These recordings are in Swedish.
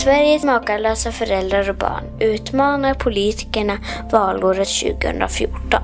Sveriges makalösa föräldrar och barn utmanar politikerna valåret 2014.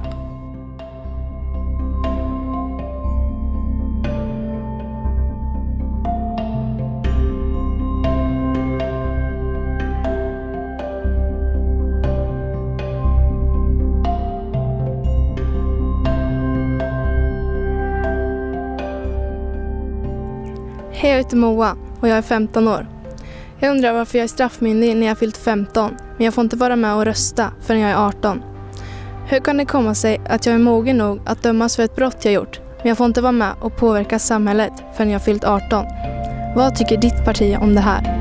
Hej, jag heter Moa och jag är 15 år. Jag undrar varför jag är straffmyndig när jag fyllt 15, men jag får inte vara med och rösta förrän jag är 18. Hur kan det komma sig att jag är mogen nog att dömas för ett brott jag gjort, men jag får inte vara med och påverka samhället förrän jag fyllt 18? Vad tycker ditt parti om det här?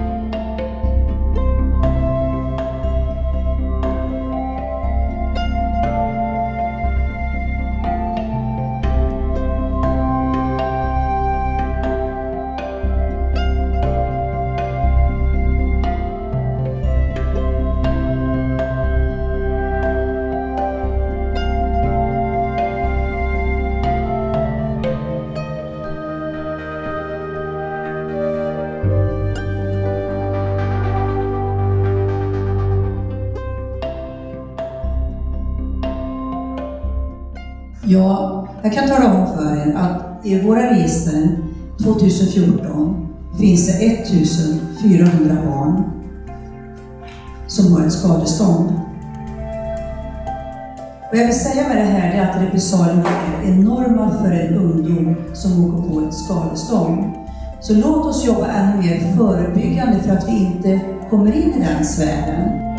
Ja, jag kan tala om för er att i våra register 2014 finns det 1400 barn som har ett skadestånd. Och jag vill säga med det här är att repressalierna är enorma för en ungdom som åker på ett skadestånd. Så låt oss jobba ännu mer förebyggande för att vi inte kommer in i den sfären.